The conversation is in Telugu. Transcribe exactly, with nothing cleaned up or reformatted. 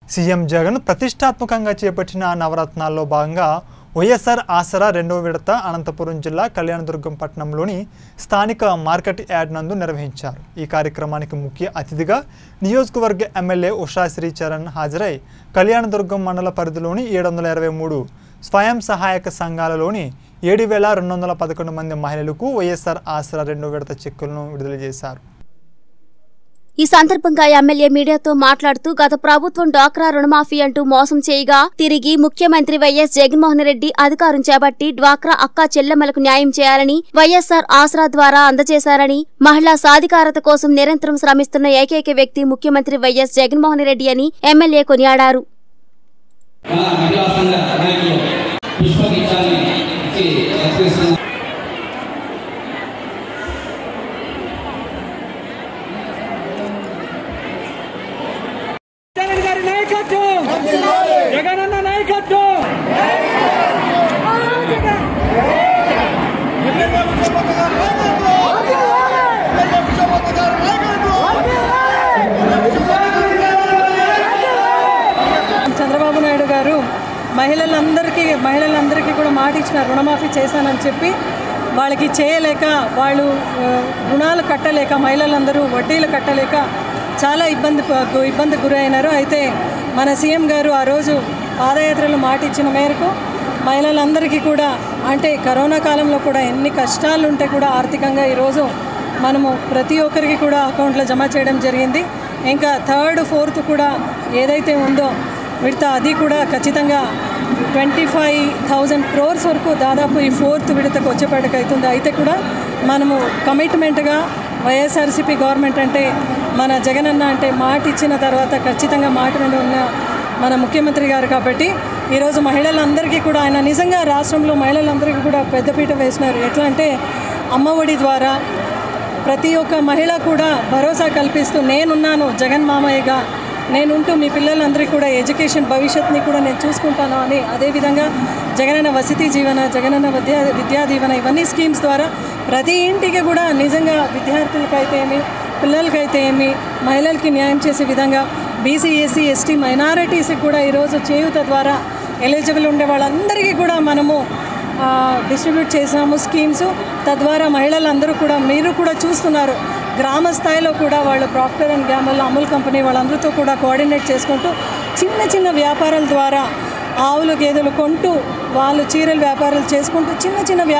సీఎం జగన్ ప్రతిష్టాత్మకంగా చేపట్టిన నవరత్నాల్లో భాగంగా వైఎస్ఆర్ ఆసరా రెండవ విడత అనంతపురం జిల్లా కళ్యాణదుర్గం పట్టణంలోని స్థానిక మార్కెట్ యార్డ్ నందు నిర్వహించారు। ఈ కార్యక్రమానికి ముఖ్య అతిథిగా నియోజకవర్గ ఎమ్మెల్యే ఉషాశ్రీ చరణ్ హాజరై కళ్యాణదుర్గం మండల పరిధిలోని ఏడు వందల ఇరవై మూడు స్వయం సహాయక సంఘాలలోని ఏడు వేల రెండు వందల పదకొండు మంది మహిళలకు వైఎస్ఆర్ ఆసరా రెండవ విడత చెక్కులను విడుదల చేశారు। ఈ సందర్భంగా ఎమ్మెల్యే మీడియాతో మాట్లాడుతూ గత ప్రభుత్వం డ్వాక్రా రుణమాఫీ అంటూ మోసం చేయగా తిరిగి ముఖ్యమంత్రి వైఎస్ జగన్మోహన్ రెడ్డి అధికారం చేపట్టి డ్వాక్రా అక్క చెల్లెమ్మలకు న్యాయం చేయాలని వైఎస్ఆర్ ఆసరా ద్వారా అందజేశారని మహిళా సాధికారత కోసం నిరంతరం శ్రమిస్తున్న ఏకైక వ్యక్తి ముఖ్యమంత్రి వైఎస్ జగన్మోహన్ రెడ్డి అని ఎమ్మెల్యే కొనియాడారు। జగనన్న నాయకత్వం చంద్రబాబు నాయుడు గారు మహిళలందరికీ మహిళలందరికీ కూడా మాట ఇచ్చిన రుణమాఫీ చేశానని చెప్పి వాళ్ళకి చేయలేక వాళ్ళు రుణాలు కట్టలేక మహిళలందరూ వడ్డీలు కట్టలేక చాలా ఇబ్బంది ఇబ్బంది గురైనారు। అయితే మన సీఎం గారు ఆ రోజు పాదయాత్రలో మాట ఇచ్చిన మేరకు మహిళలందరికీ కూడా అంటే కరోనా కాలంలో కూడా ఎన్ని కష్టాలు ఉంటే కూడా ఆర్థికంగా ఈరోజు మనము ప్రతి ఒక్కరికి కూడా అకౌంట్లో జమ చేయడం జరిగింది। ఇంకా థర్డ్ ఫోర్త్ కూడా ఏదైతే ఉందో విడత అది కూడా ఖచ్చితంగా ట్వంటీ ఫైవ్ థౌజండ్ క్రోర్స్ వరకు దాదాపు ఈ ఫోర్త్ విడతకు వచ్చేపాటికి అవుతుంది। అయితే కూడా మనము కమిట్మెంట్గా వైఎస్ఆర్సీపీ గవర్నమెంట్ అంటే మన జగనన్న అంటే మాట ఇచ్చిన తర్వాత ఖచ్చితంగా మాట మీద ఉన్న మన ముఖ్యమంత్రి గారు కాబట్టి ఈరోజు మహిళలందరికీ కూడా ఆయన నిజంగా రాష్ట్రంలో మహిళలందరికీ కూడా పెద్దపీట వేసినారు। ఎట్లా అంటే అమ్మఒడి ద్వారా ప్రతి ఒక్క మహిళ కూడా భరోసా కల్పిస్తూ నేనున్నాను జగన్ మామయ్యగా నేనుంటూ మీ పిల్లలందరికీ కూడా ఎడ్యుకేషన్ భవిష్యత్తుని కూడా నేను చూసుకుంటాను అని అదేవిధంగా జగనన్న వసతి జీవన జగనన్న విద్యా విద్యా దీవెన ఇవన్నీ స్కీమ్స్ ద్వారా ప్రతి ఇంటికి కూడా నిజంగా విద్యార్థులకైతే ఏమి పిల్లలకైతే ఏమి మహిళలకి న్యాయం చేసే విధంగా బీసీ ఎస్సీ ఎస్టీ మైనారిటీస్కి కూడా ఈరోజు చేయూత ద్వారా ఎలిజిబుల్ ఉండే వాళ్ళందరికీ కూడా మనము డిస్ట్రిబ్యూట్ చేసాము స్కీమ్స్। తద్వారా మహిళలందరూ కూడా మీరు కూడా చూస్తున్నారు గ్రామ స్థాయిలో కూడా వాళ్ళు Procter and Gamble Amul company వాళ్ళందరితో కూడా కోఆర్డినేట్ చేసుకుంటూ చిన్న చిన్న వ్యాపారాల ద్వారా ఆవులు గేదెలు కొంటూ వాళ్ళు చీరల వ్యాపారాలు చేసుకుంటూ చిన్న చిన్న